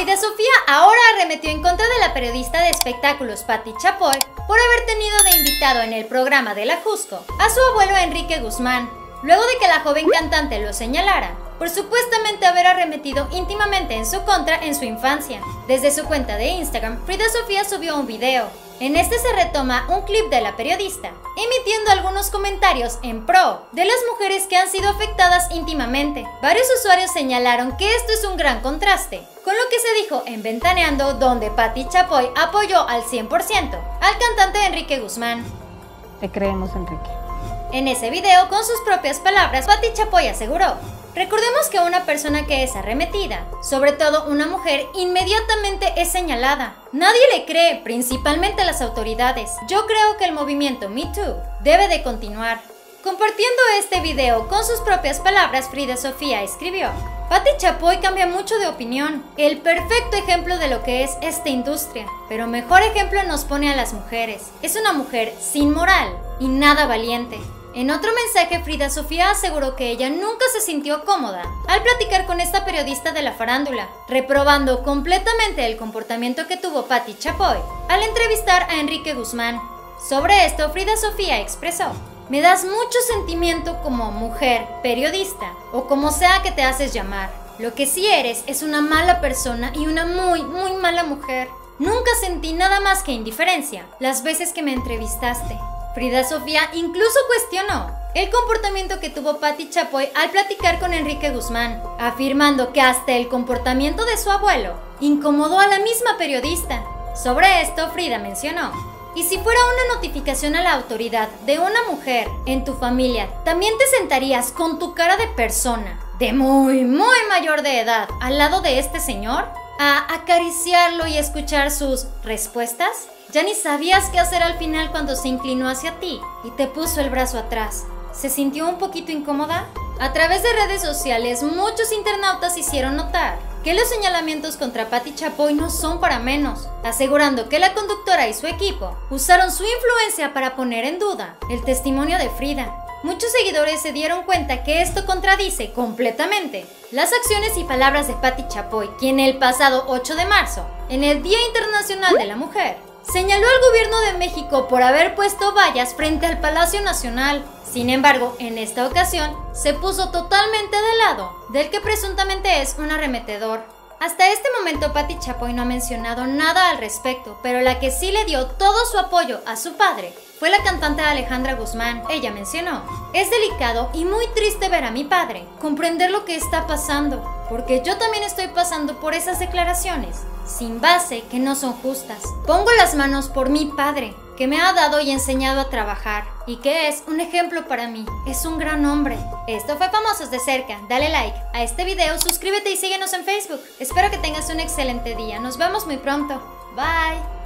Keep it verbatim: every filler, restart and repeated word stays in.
Frida Sofía ahora arremetió en contra de la periodista de espectáculos Pati Chapoy por haber tenido de invitado en el programa de la Jusco a su abuelo Enrique Guzmán, luego de que la joven cantante lo señalara por supuestamente haber arremetido íntimamente en su contra en su infancia. Desde su cuenta de Instagram, Frida Sofía subió un video. En este se retoma un clip de la periodista, emitiendo algunos comentarios en pro de las mujeres que han sido afectadas íntimamente. Varios usuarios señalaron que esto es un gran contraste con lo que se dijo en Ventaneando, donde Pati Chapoy apoyó al cien por ciento al cantante Enrique Guzmán. Te creemos, Enrique. En ese video, con sus propias palabras, Pati Chapoy aseguró: recordemos que una persona que es arremetida, sobre todo una mujer, inmediatamente es señalada. Nadie le cree, principalmente las autoridades. Yo creo que el movimiento Me Too debe de continuar. Compartiendo este video con sus propias palabras, Frida Sofía escribió: Pati Chapoy cambia mucho de opinión, el perfecto ejemplo de lo que es esta industria, pero mejor ejemplo nos pone a las mujeres. Es una mujer sin moral y nada valiente. En otro mensaje, Frida Sofía aseguró que ella nunca se sintió cómoda al platicar con esta periodista de la farándula, reprobando completamente el comportamiento que tuvo Pati Chapoy al entrevistar a Enrique Guzmán. Sobre esto, Frida Sofía expresó: me das mucho sentimiento como mujer, periodista, o como sea que te haces llamar. Lo que sí eres es una mala persona y una muy, muy mala mujer. Nunca sentí nada más que indiferencia las veces que me entrevistaste. Frida Sofía incluso cuestionó el comportamiento que tuvo Pati Chapoy al platicar con Enrique Guzmán, afirmando que hasta el comportamiento de su abuelo incomodó a la misma periodista. Sobre esto, Frida mencionó: y si fuera una notificación a la autoridad de una mujer en tu familia, ¿también te sentarías con tu cara de persona, de muy, muy mayor de edad, al lado de este señor, a acariciarlo y escuchar sus respuestas? Ya ni sabías qué hacer al final cuando se inclinó hacia ti y te puso el brazo atrás. ¿Se sintió un poquito incómoda? A través de redes sociales, muchos internautas hicieron notar que los señalamientos contra Pati Chapoy no son para menos, asegurando que la conductora y su equipo usaron su influencia para poner en duda el testimonio de Frida. Muchos seguidores se dieron cuenta que esto contradice completamente las acciones y palabras de Pati Chapoy, quien el pasado ocho de marzo, en el Día Internacional de la Mujer, señaló al gobierno de México por haber puesto vallas frente al Palacio Nacional. Sin embargo, en esta ocasión, se puso totalmente del lado del que presuntamente es un arremetedor. Hasta este momento, Pati Chapoy no ha mencionado nada al respecto, pero la que sí le dio todo su apoyo a su padre fue la cantante Alejandra Guzmán. Ella mencionó: es delicado y muy triste ver a mi padre comprender lo que está pasando, porque yo también estoy pasando por esas declaraciones sin base que no son justas. Pongo las manos por mi padre, que me ha dado y enseñado a trabajar, y que es un ejemplo para mí. Es un gran hombre. Esto fue Famosos de Cerca. Dale like a este video, suscríbete y síguenos en Facebook. Espero que tengas un excelente día. Nos vemos muy pronto. Bye.